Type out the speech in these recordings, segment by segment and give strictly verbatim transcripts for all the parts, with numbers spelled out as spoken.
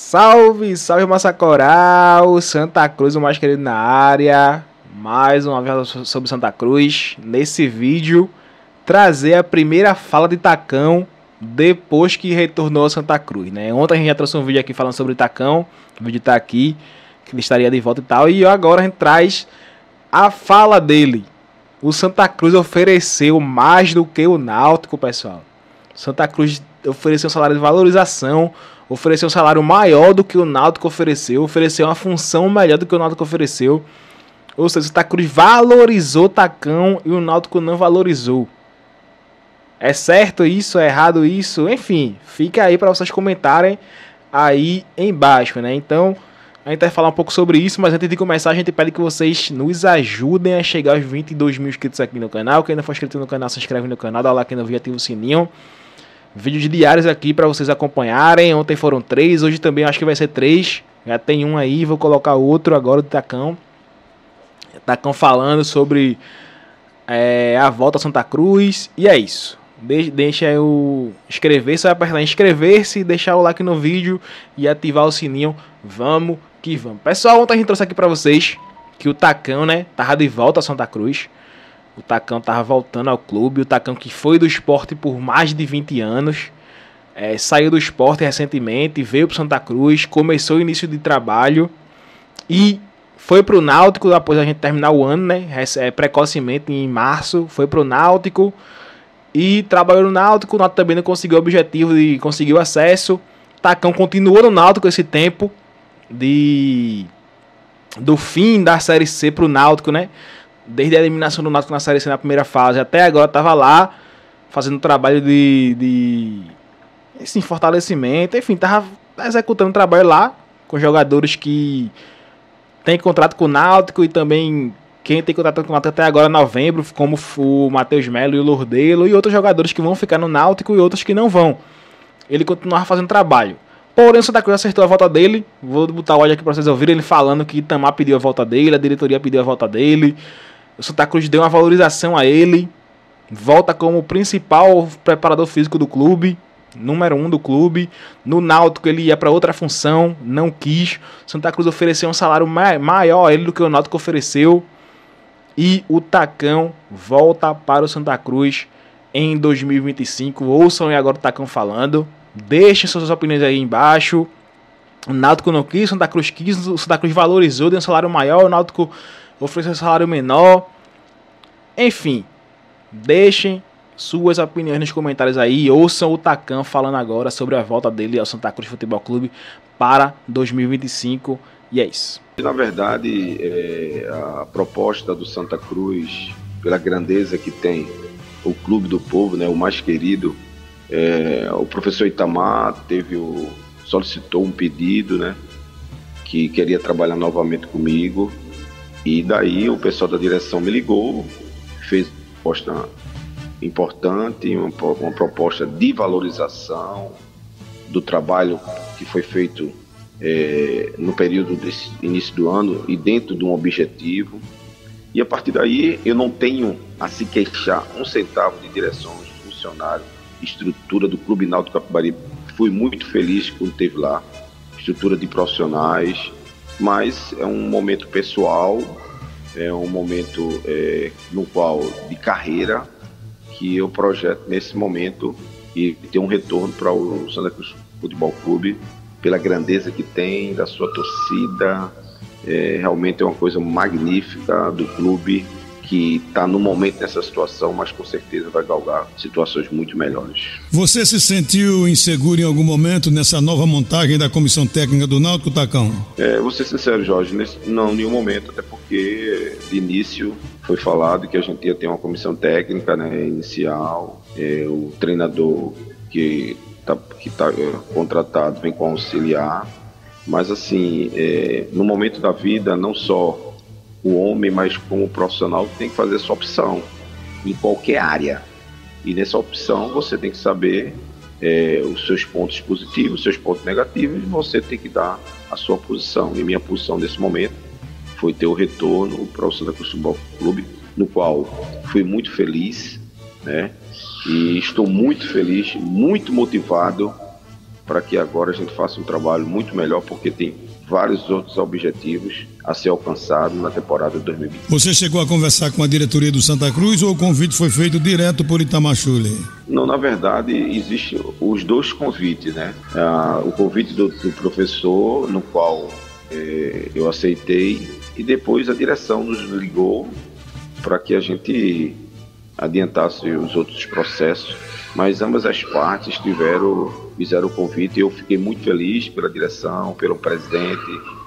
Salve, salve massa coral, Santa Cruz, o mais querido na área. Mais uma vez sobre Santa Cruz. Nesse vídeo, trazer a primeira fala de Tacão depois que retornou a Santa Cruz, né? Ontem a gente já trouxe um vídeo aqui falando sobre o Tacão. O vídeo tá aqui, que ele estaria de volta e tal. E agora a gente traz a fala dele. O Santa Cruz ofereceu mais do que o Náutico, pessoal. Santa Cruz ofereceu um salário de valorização, ofereceu um salário maior do que o Náutico ofereceu, ofereceu uma função melhor do que o Náutico ofereceu. Ou seja, o Santa Cruz valorizou o Tacão e o Náutico não valorizou. É certo isso? É errado isso? Enfim, fica aí para vocês comentarem aí embaixo, né? Então, a gente vai falar um pouco sobre isso, mas antes de começar, a gente pede que vocês nos ajudem a chegar aos vinte e dois mil inscritos aqui no canal. Quem não for inscrito no canal, se inscreve no canal, dá lá quem não viu, ativa o sininho. Vídeos diários aqui para vocês acompanharem. Ontem foram três, hoje também acho que vai ser três. Já tem um aí, vou colocar outro agora do Tacão. Tacão falando sobre é, a volta a Santa Cruz. E é isso. De deixa eu inscrever, só apertar em inscrever-se, deixar o like no vídeo e ativar o sininho. Vamos que vamos. Pessoal, ontem a gente trouxe aqui para vocês que o Tacão, né, tava de volta a Santa Cruz. O Tacão tava voltando ao clube. O Tacão que foi do Sport por mais de vinte anos. É, saiu do Sport recentemente, veio para Santa Cruz, começou o início de trabalho e foi pro Náutico após a gente terminar o ano, né? É, precocemente em março, foi pro Náutico e trabalhou no Náutico. O Náutico também não conseguiu o objetivo de conseguir o acesso. Tacão continuou no Náutico esse tempo de do fim da Série C pro Náutico, né? Desde a eliminação do Náutico na Série C na primeira fase até agora estava lá fazendo trabalho de, de assim, fortalecimento, enfim, estava executando trabalho lá com jogadores que tem contrato com o Náutico e também quem tem contrato com o Náutico até agora, novembro, como o Matheus Melo e o Lordelo e outros jogadores que vão ficar no Náutico e outros que não vão. Ele continuava fazendo trabalho. Porém, o Santa Cruz acertou a volta dele. Vou botar o áudio aqui para vocês ouvirem ele falando que Itamar pediu a volta dele, a diretoria pediu a volta dele. O Santa Cruz deu uma valorização a ele. Volta como principal preparador físico do clube, número um do clube. No Náutico ele ia para outra função, não quis. O Santa Cruz ofereceu um salário ma maior a ele do que o Náutico ofereceu. E o Tacão volta para o Santa Cruz em dois mil e vinte e cinco. Ouçam aí agora o Tacão falando. Deixem suas opiniões aí embaixo. O Náutico não quis, o Santa Cruz quis. O Santa Cruz valorizou, deu um salário maior. O Náutico ofereceu um salário menor. Enfim, deixem suas opiniões nos comentários aí. Ouçam o Tacão falando agora sobre a volta dele ao Santa Cruz Futebol Clube para dois mil e vinte e cinco. E é isso. Na verdade, é, a proposta do Santa Cruz, pela grandeza que tem o Clube do Povo, né, o mais querido, é, o professor Itamar teve o, solicitou um pedido, né, que queria trabalhar novamente comigo. E daí o pessoal da direção me ligou, fez uma proposta importante, uma, uma proposta de valorização do trabalho que foi feito é, no período desse início do ano e dentro de um objetivo. E a partir daí eu não tenho a se queixar um centavo de direção, de funcionário, estrutura do Clube Náutico Capibaribe. Fui muito feliz quando esteve lá, estrutura de profissionais, mas é um momento pessoal, é um momento é, no qual de carreira que eu projeto nesse momento e ter um retorno para o Santa Cruz Futebol Clube pela grandeza que tem, da sua torcida. É, realmente é uma coisa magnífica do clube que está no momento nessa situação, mas com certeza vai galgar situações muito melhores. Você se sentiu inseguro em algum momento nessa nova montagem da comissão técnica do Náutico, Tacão? É, vou ser sincero, Jorge, nesse, não, em nenhum momento, até porque de início foi falado que a gente ia ter uma comissão técnica, né, inicial, é, o treinador que está que tá, é, contratado vem com auxiliar, mas assim, é, no momento da vida, não só o homem, mas como profissional, tem que fazer essa opção em qualquer área. E nessa opção você tem que saber é, os seus pontos positivos, os seus pontos negativos, e você tem que dar a sua posição. E minha posição nesse momento foi ter o retorno para o Santa Cruz Futebol Clube, no qual fui muito feliz, né? E estou muito feliz, muito motivado para que agora a gente faça um trabalho muito melhor, porque tem vários outros objetivos a ser alcançados na temporada de dois mil e vinte. Você chegou a conversar com a diretoria do Santa Cruz ou o convite foi feito direto por Itamar Schulli? Não, na verdade, existem os dois convites, né? Ah, o convite do, do professor, no qual eh, eu aceitei, e depois a direção nos ligou para que a gente adiantasse os outros processos, mas ambas as partes tiveram, fizeram o convite e eu fiquei muito feliz pela direção, pelo presidente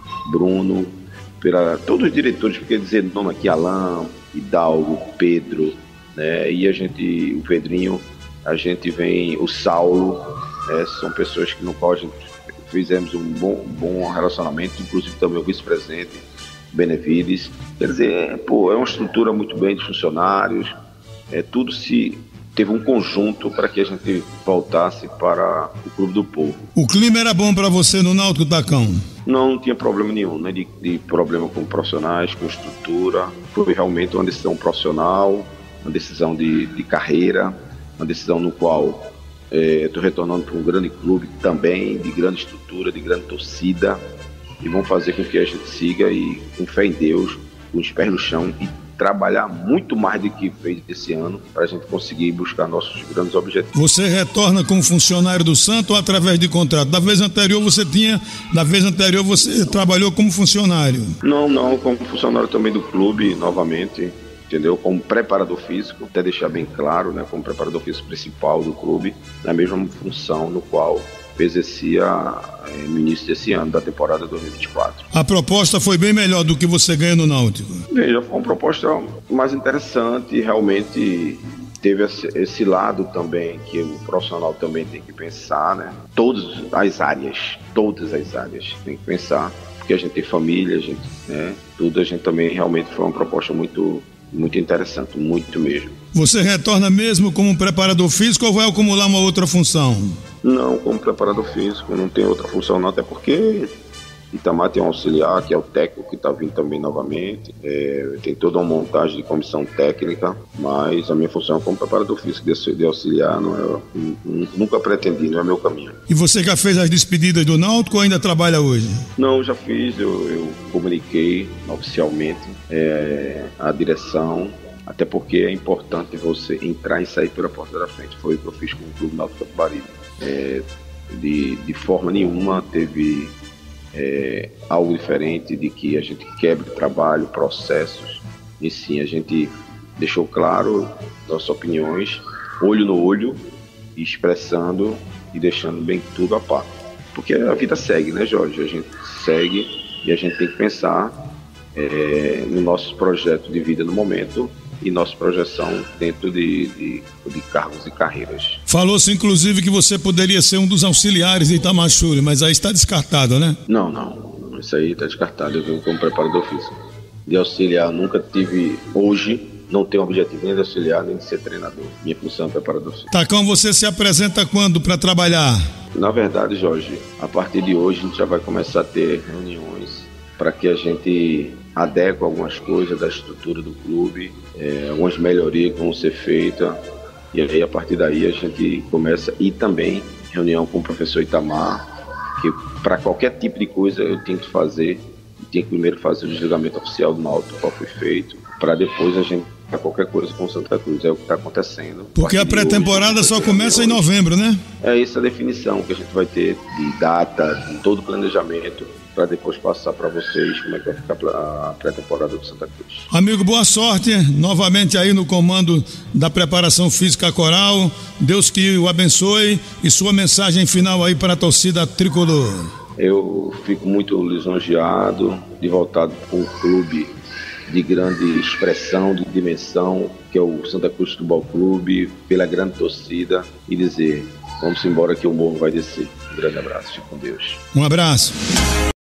Bruno, pela todos os diretores, porque dizer nome aqui, Alain, Hidalgo, Pedro, né, e a gente, o Pedrinho, a gente vem, o Saulo, né, são pessoas que no qual a gente fizemos um bom, bom relacionamento, inclusive também o vice-presidente Benevides, quer dizer, pô, é uma estrutura muito bem de funcionários, é, tudo se teve um conjunto para que a gente voltasse para o Clube do Povo. O clima era bom para você no Náutico, Tacão? Não, não tinha problema nenhum, né, de, de problema com profissionais, com estrutura. Foi realmente uma decisão profissional, uma decisão de, de carreira, uma decisão no qual estou é, retornando para um grande clube também, de grande estrutura, de grande torcida, e vão fazer com que a gente siga e com fé em Deus, com os pés no chão e trabalhar muito mais do que fez esse ano para a gente conseguir buscar nossos grandes objetivos. Você retorna como funcionário do Santa ou através de contrato? Da vez anterior você tinha, da vez anterior você trabalhou como funcionário? Não, não, como funcionário também do clube, novamente, entendeu? Como preparador físico, até deixar bem claro, né? Como preparador físico principal do clube, na mesma função no qual exercia é, no início desse ano, da temporada dois mil e vinte e quatro. A proposta foi bem melhor do que você ganha no Náutico? Veja, foi uma proposta mais interessante, realmente teve esse, esse lado também que o profissional também tem que pensar, né? Todas as áreas, todas as áreas tem que pensar, porque a gente tem família, a gente, né? Tudo a gente também realmente foi uma proposta muito, muito interessante, muito mesmo. Você retorna mesmo como preparador físico ou vai acumular uma outra função? Não, como preparador físico, não tem outra função não, até porque Itamar tem um auxiliar, que é o técnico, que está vindo também novamente, é, tem toda uma montagem de comissão técnica, mas a minha função como preparador físico de, de auxiliar, não é, nunca pretendi, não é meu caminho. E você já fez as despedidas do Náutico ou ainda trabalha hoje? Não, já fiz, eu, eu comuniquei oficialmente é, a direção, até porque é importante você entrar e sair pela porta da frente. Foi o que eu fiz com o Clube Náutico Capibaribe. É, de, de forma nenhuma teve é, algo diferente de que a gente quebre trabalho, processos, e sim, a gente deixou claro nossas opiniões, olho no olho, expressando e deixando bem tudo a par. Porque a vida segue, né, Jorge? A gente segue e a gente tem que pensar é, no nosso projeto de vida no momento e nossa projeção dentro de, de, de cargos e carreiras. Falou-se inclusive que você poderia ser um dos auxiliares de Itamar Schulli, mas aí está descartado, né? Não, não, isso aí está descartado. Eu venho como preparador físico. De auxiliar, nunca tive, hoje, não tenho objetivo nem de auxiliar, nem de ser treinador. Minha função é preparador físico. Tacão, você se apresenta quando para trabalhar? Na verdade, Jorge, a partir de hoje a gente já vai começar a ter reuniões para que a gente adeque algumas coisas da estrutura do clube, é, algumas melhorias que vão ser feitas, e aí a partir daí a gente começa, e também reunião com o professor Itamar, que para qualquer tipo de coisa eu tenho que fazer, eu tenho que primeiro fazer o desligamento oficial do Náutico, qual foi feito, para depois a gente fazer qualquer coisa com o Santa Cruz, é o que está acontecendo. Porque a pré-temporada só começa em novembro, né? É essa a definição que a gente vai ter de data, de todo o planejamento, para depois passar para vocês como é que vai ficar a pré-temporada do Santa Cruz. Amigo, boa sorte novamente aí no comando da preparação física coral. Deus que o abençoe, e sua mensagem final aí para a torcida tricolor. Eu fico muito lisonjeado de voltar com um clube de grande expressão, de dimensão, que é o Santa Cruz Futebol Clube, pela grande torcida, e dizer, vamos embora que o morro vai descer. Um grande abraço, fique com Deus. Um abraço.